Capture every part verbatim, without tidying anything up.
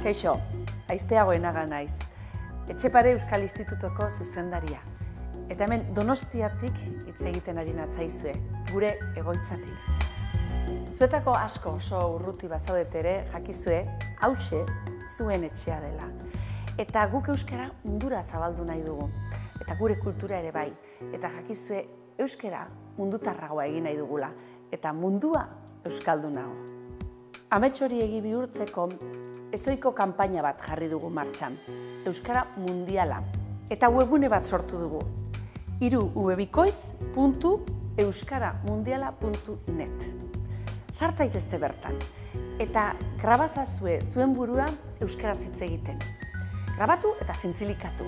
Kaixo, Aizpeagoenaga naiz. Etxepare Euskal Institutuko zuzendaria. Eta hemen Donostiatik hitz egiten ari natzaizue, gure egoitzatik. Zuetako asko oso urruti bazaudet ere, jakizue, hauxe zuen etxea dela. Eta guk euskara mundura zabaldu nahi dugu. Eta gure kultura ere bai. Eta jakizue, euskara mundutarragoa egin nahi dugula. Eta mundua euskaldunago. Amets hori egi bihurtzeko ezoiko kanpaina bat jarri dugu martxan. Euskara mundiala. Eta webgune bat sortu dugu. hiru ubebikoitz puntu euskaramundiala puntu net. Sartzaitezte bertan. Eta grabazazue zuen burua euskaraz hitz egiten. Grabatu eta zintzilikatu.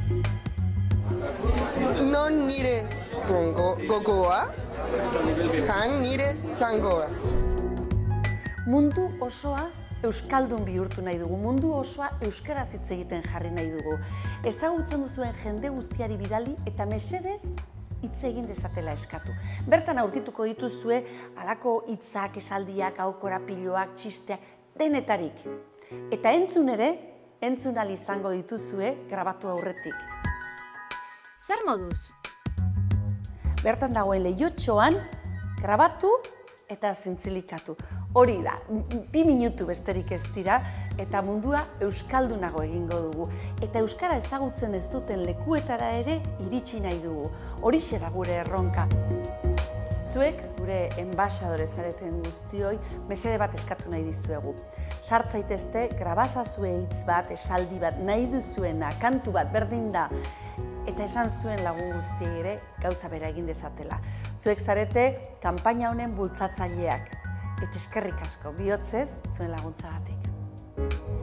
Non nire gogoa, jan nire zangoa. Mundu osoa euskaldun bihurtu nahi dugu, mundu osoa euskaraz hitz egiten jarri nahi dugu. Ezagutzen duzuen jende guztiari bidali eta mesedez hitz egin dezatela eskatu. Bertan aurkituko dituzue halako hitzak, esaldiak, aukorapiloak, txisteak, denetarik. Eta entzun ere, entzun ahal izango dituzue grabatu aurretik. Zer moduz? Bertan dagoen lehiotxoan, grabatu eta zintzilikatu. Hori da, bi minutu besterik ez dira, eta mundua euskaldunago egingo dugu. Eta euskara ezagutzen ez duten lekuetara ere iritsi nahi dugu. Horixe da gure erronka. Zuek, gure enbaxadore zareten guztioi, mesede bat eskatu nahi dizuegu. Sartzaitezte, grabazazue hitz bat, esaldi bat, nahi duzuena, kantu bat, berdin da. Eta esan zuen lagun guztiei ere gauza bera egin dezatela. Zuek zarete, kanpaina honen bultzatzaileak. Eta eskerrik asko, bihotzez zuen laguntzagatik.